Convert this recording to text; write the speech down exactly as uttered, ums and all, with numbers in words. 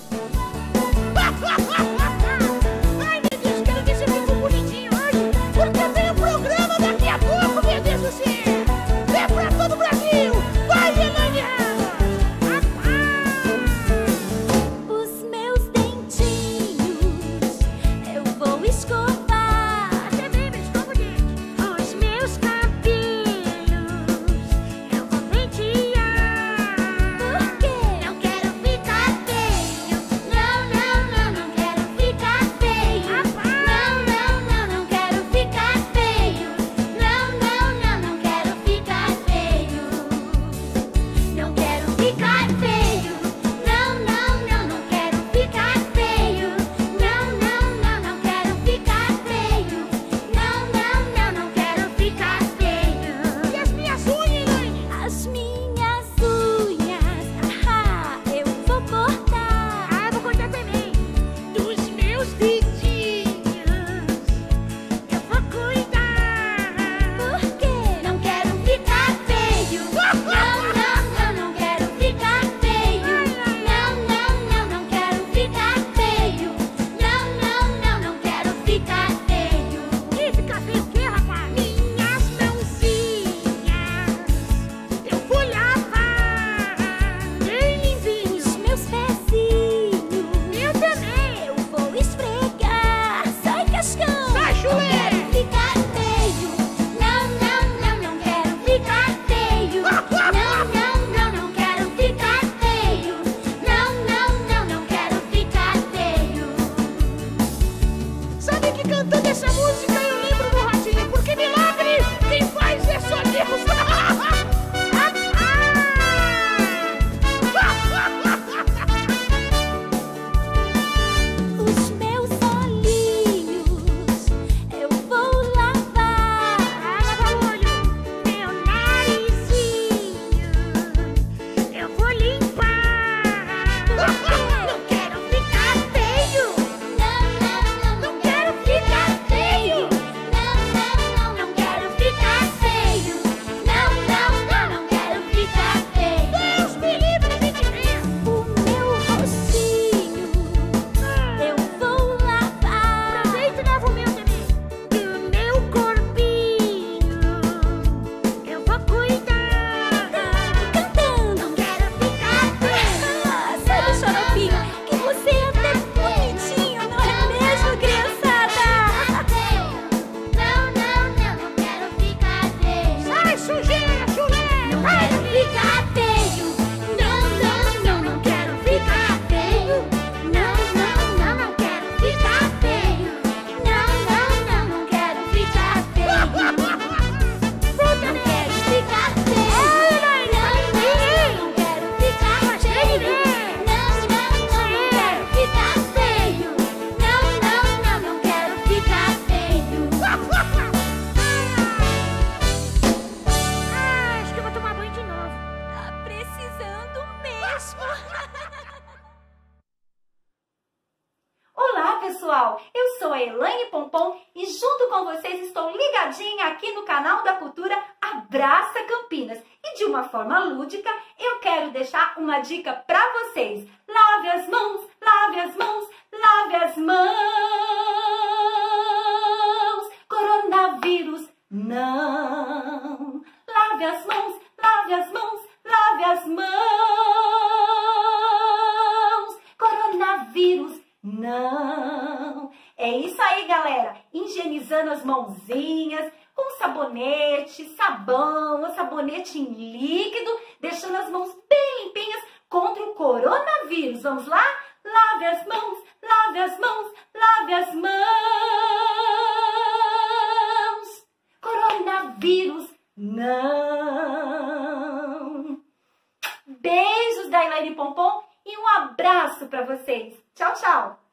Ai, meu Deus, quero ver se eu fico bonitinho hoje, porque tem um programa daqui a pouco, meu Deus do céu. É pra todo o Brasil. Vai, Elaine Ramos. Os meus dentinhos eu vou escovar. Até bem, me escova o dente. Os meus cabelos eu vou pentear. Por quê? Não quero ficar feio. Não, não, não, não quero ficar feio. Não, não, não, não quero ficar feio. Não, não, não, não quero ficar feio. Não quero ficar feio. Não, não, não, não quero ficar feio. Não, não, não, não quero ficar feio. Não, não, não, não quero ficar feio. E as minhas unhas, Elaine? As minhas unhas, ah, eu vou cortar. Ah, vou cortar também. Dos meus dedinhos eu vou cuidar. Por quê? Não quero ficar feio. Não, não, não, não quero ficar feio. Não, não, não, não quero ficar feio. Não, não, não, não quero ficar feio. Ih, fica feio o quê, rapaz? Minhas mãozinhas eu vou lavar bem limpinho. Os meus pezinhos Eu também. eu vou esfregar. Sai, Cascão. Sai, Não chulé. quero ficar feio. Não, não, não, não quero ficar feio. Não, não, não, não quero ficar feio. Não, não, não, não quero ficar feio. Sabe que cantando essa música eu lembro do Ratinho, porque milagre quem faz é só Deus. Os meus olhinhos eu vou lavar. Lava o olho. Meu narizinho eu vou limpar. Não quero ficar feio. Não, não, não, Não quero ficar feio. não, não, não, não quero ficar feio. Não, não, não, não quero ficar feio. Deus me livre de mim mesmo. O meu rostinho eu vou lavar. Aproveita e lava o meu também. E o meu corpinho eu vou cuidar. Cantando. Não quero ficar feio. Ah, sabe, Xaropinho, que você é até bonitinho, não é mesmo, criançada? Não, não, não, não quero ficar feio. Sai, sujeira, chulé. Não quero ficar feio. Não, não, não, não quero ficar feio. Não, não, não, não quero ficar feio. Não, não, não, não quero ficar feio. Não quero ficar feio. Não, não, não, não quero ficar feio. Não, não, não, não quero ficar feio. Não, não, não, não quero ficar feio. Ah, acho que eu vou tomar banho de novo. Tá precisando mesmo. Olá, pessoal! Eu sou a Elaine Pompom e junto com vocês estou ligadinha aqui no canal da Cultura Abraça Campinas. E de uma forma lúdica, eu quero deixar uma dica para vocês. Lave as mãos, lave as mãos, lave as mãos. Coronavírus, não. Lave as mãos, lave as mãos, lave as mãos. Coronavírus, não. É isso aí, galera. Higienizando as mãozinhas com sabonete, sabão, ou sabonete em líquido, deixando as mãos bem limpinhas contra o coronavírus. Vamos lá? Lave as mãos, lave as mãos, lave as mãos. Coronavírus, não. Beijos da Elaine Pompom e um abraço para vocês. Tchau, tchau.